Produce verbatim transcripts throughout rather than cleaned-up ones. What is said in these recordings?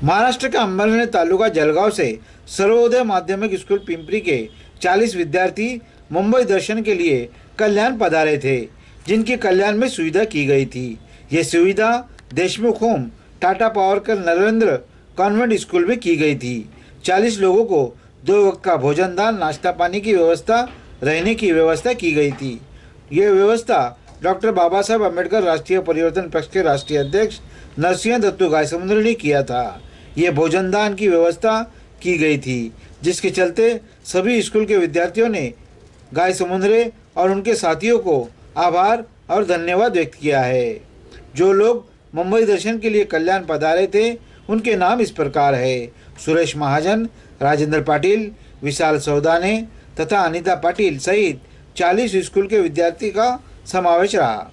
महाराष्ट्र के अंबरनाथ तालुका जलगांव से सर्वोदय माध्यमिक स्कूल पिंपरी के चालीस विद्यार्थी मुंबई दर्शन के लिए कल्याण पधारे थे, जिनकी कल्याण में सुविधा की गई थी। ये सुविधा देशमुख होम टाटा पावर कर नरेंद्र कॉन्वेंट स्कूल में की गई थी। चालीस लोगों को दो वक्त का भोजन दान, नाश्ता पानी की व्यवस्था, रहने की व्यवस्था की गई थी। ये व्यवस्था डॉक्टर बाबा साहेब अम्बेडकर राष्ट्रीय परिवर्तन पक्ष के राष्ट्रीय अध्यक्ष नरसिंह दत्तू गायसमुद्रे ने किया था। ये भोजन दान की व्यवस्था की गई थी, जिसके चलते सभी स्कूल के विद्यार्थियों ने गायसमुद्रे और उनके साथियों को आभार और धन्यवाद व्यक्त किया है। जो लोग मुंबई दर्शन के लिए कल्याण पधारे थे, उनके नाम इस प्रकार है: सुरेश महाजन, राजेंद्र पाटिल, विशाल सौदाने तथा अनीता पाटिल सहित चालीस स्कूल के विद्यार्थी का समावेश रहा।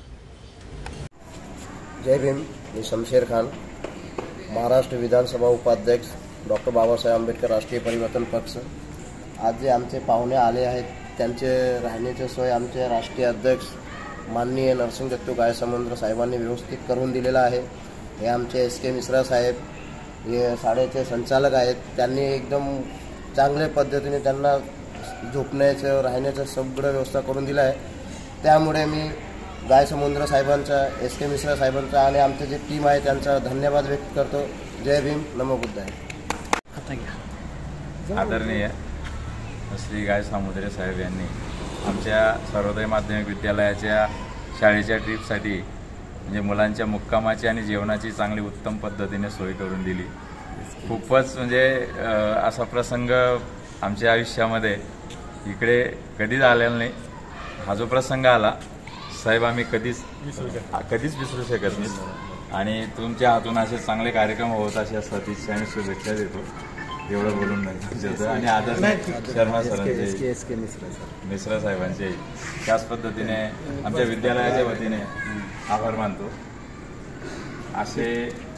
जय भीम। मी शमशेर खान, महाराष्ट्र विधानसभा उपाध्यक्ष, डॉक्टर बाबासाहेब आंबेडकर राष्ट्रीय परिवर्तन पक्ष। आज जे आमचे पाहुणे आले आहेत, त्यांचे राहण्याची सोय आमचे राष्ट्रीय अध्यक्ष माननीय नरसिंह दत्तू गायसमुद्रे साहेबांनी व्यवस्थित करून दिलेला आहे। हे आमचे एस के मिश्रा साहेब, हे शाळेचे संचालक आहेत, त्यांनी एकदम चांगल्या पद्धतीने त्यांना झोपण्याचं, राहण्याचं सगळं व्यवस्था करून दिलं आहे। त्यामुळे मी गायसमुद्रे साहेबांचा, एस के मिश्रा साहेबांचा आणि आमचे जे टीम आहे त्यांचा धन्यवाद व्यक्त करतो। जय भीम, नमो बुद्धाय। आदरणीय श्री गायसमुद्रे साहेब यांनी आमच्या सर्वोदय माध्यमिक विद्यालयाच्या शाळेच्या ट्रिपसाठी म्हणजे मुलांच्या मुक्कामाची आणि जेवणाची चांगली उत्तम पद्धतीने सोय करून दिली। खूपच म्हणजे असा प्रसंग आमच्या आयुष्यामध्ये इकडे कधीच आलेला नाही। हा जो प्रसंग आला साहेब, आम्ही कधीच कधीच विसरू शकत नाही आणि तुमच्या हातून असे चांगले कार्यक्रम होत अशा सतीश आणि शुभेच्छा देतो। एवढं बोलून नाही आणि आदरणीय शर्मा सरांचे, मिश्रा साहेबांचे त्याच पद्धतीने आमच्या विद्यालयाच्या वतीने आभार मानतो। असे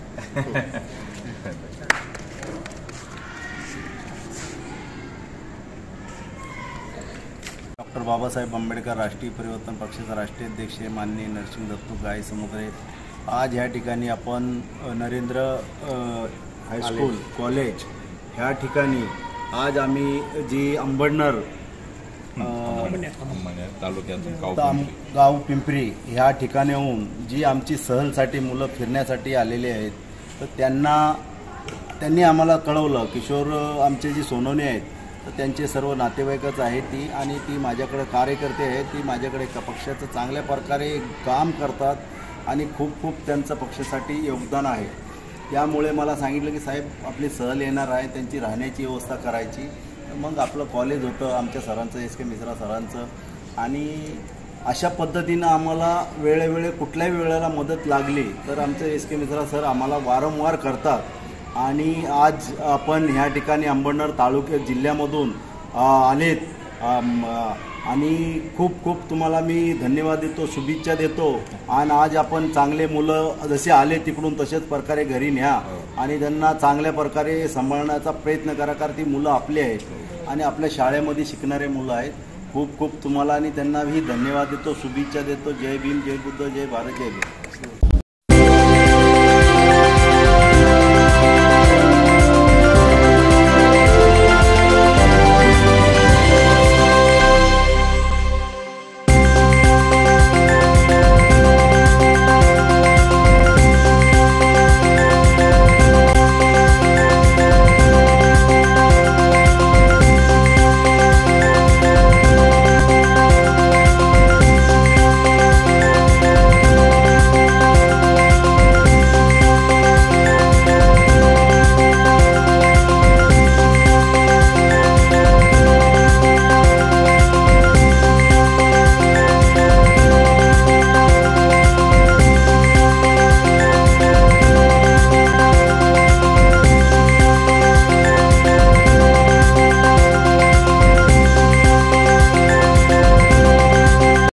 डॉक्टर बाबासाहेब आंबेडकर राष्ट्रीय परिवर्तन पक्षाचे राष्ट्रीय अध्यक्ष माननीय नरसिंह दत्तू गायसमुद्रे, आज ह्या ठिकाणी आपण नरेंद्र हायस्कूल कॉलेज ह्या ठिकाणी आज आम्ही जी अंबरनाथ तालुक्यातून गाव पिंपरी ह्या ठिकाणाहून जी आमची सहलसाठी मुलं फिरण्यासाठी आलेली आहेत, तर त्यांना त्यांनी आम्हाला कळवलं, किशोर आमचे जी सोनवणे आहेत तर त्यांचे सर्व नातेवाईकच आहेत ती, आणि ती माझ्याकडे कार्यकर्ते आहेत, ती माझ्याकडे पक्षाचं चांगल्या प्रकारे काम करतात आणि खूप खूप त्यांचं पक्षासाठी योगदान आहे। त्यामुळे मला सांगितलं की साहेब आपली सहल येणार आहे, त्यांची राहण्याची व्यवस्था करायची। मग आपलं कॉलेज होतं आमच्या सरांचं, एस के मिश्रा सरांचं, आणि अशा पद्धतीनं आम्हाला वेळेवेळे कुठल्याही वेळेला मदत लागली तर आमचे एस के मिश्रा सर आम्हाला वारंवार करतात। आणि आज आपण ह्या ठिकाणी अंबरनाथ तालुक्या जिल्ह्यामधून आलेत आणि खूप खूप तुम्हाला मी धन्यवाद देतो, शुभेच्छा देतो। आणि आज आपण चांगले मुलं जसे आले तिकडून तसेच प्रकारे घरी न्या आणि त्यांना चांगल्या प्रकारे सांभाळण्याचा प्रयत्न करा, कारण ती मुलं आपली आहेत आणि आपल्या शाळेमध्ये शिकणारे मुलं आहेत। खूप खूप तुम्हाला आणि त्यांनाही धन्यवाद देतो, शुभेच्छा देतो। जय भीम, जय बुद्ध, जय भारत, जय भीम।